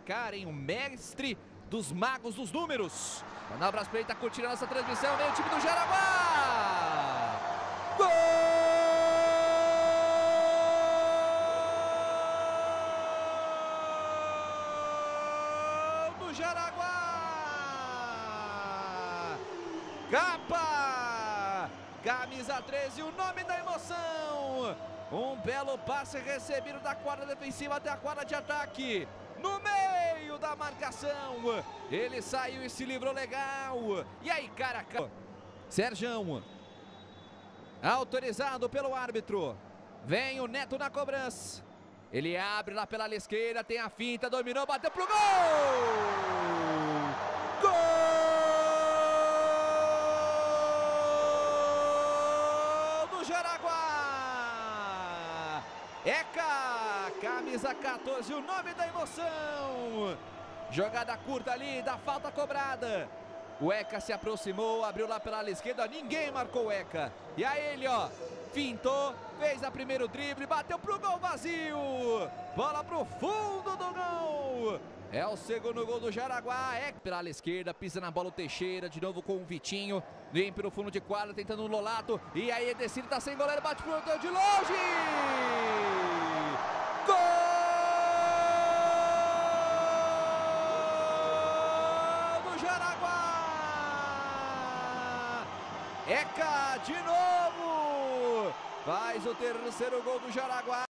Karen, o mestre dos magos dos números. Manda um abraço pra ele, tá curtindo a nossa transmissão. Vem o time do Jaraguá! Gol do Jaraguá! Capa! Camisa 13, o nome da emoção! Um belo passe recebido da quadra defensiva até a quadra de ataque. No meio da marcação, ele saiu e se livrou legal. E aí, cara, Serjão, autorizado pelo árbitro. Vem o Neto na cobrança. Ele abre lá pela esquerda, tem a finta, dominou, bateu pro gol! Gol do Jaraguá! Eca, camisa 14, o nome da emoção. Jogada curta ali, da falta cobrada. O Eca se aproximou, abriu lá pela esquerda, ninguém marcou o Eca. E aí ele, ó, fintou, fez a primeiro drible, bateu pro gol vazio. Bola pro fundo do gol. É o segundo gol do Jaraguá. Eca pela esquerda, pisa na bola o Teixeira, de novo com o Vitinho. Vem pelo fundo de quadra, tentando o Lolato. E aí Edecino tá sem goleiro, bate pro gol de longe. Gol do Jaraguá! Eca de novo! Faz o terceiro gol do Jaraguá.